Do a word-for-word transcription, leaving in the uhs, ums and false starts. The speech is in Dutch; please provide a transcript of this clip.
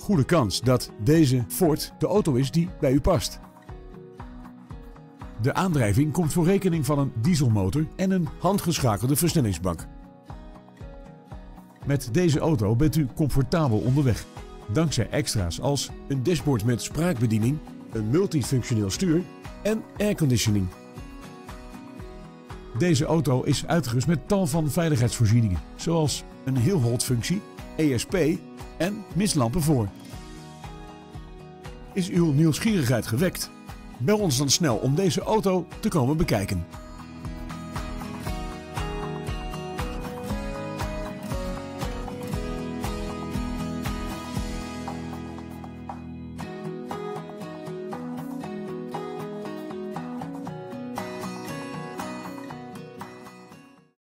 goede kans dat deze Ford de auto is die bij u past. De aandrijving komt voor rekening van een dieselmotor en een handgeschakelde versnellingsbak. Met deze auto bent u comfortabel onderweg, dankzij extra's als een dashboard met spraakbediening, een multifunctioneel stuur en airconditioning. Deze auto is uitgerust met tal van veiligheidsvoorzieningen, zoals een heel-hold-functie, E S P en mistlampen voor. Is uw nieuwsgierigheid gewekt? Bel ons dan snel om deze auto te komen bekijken.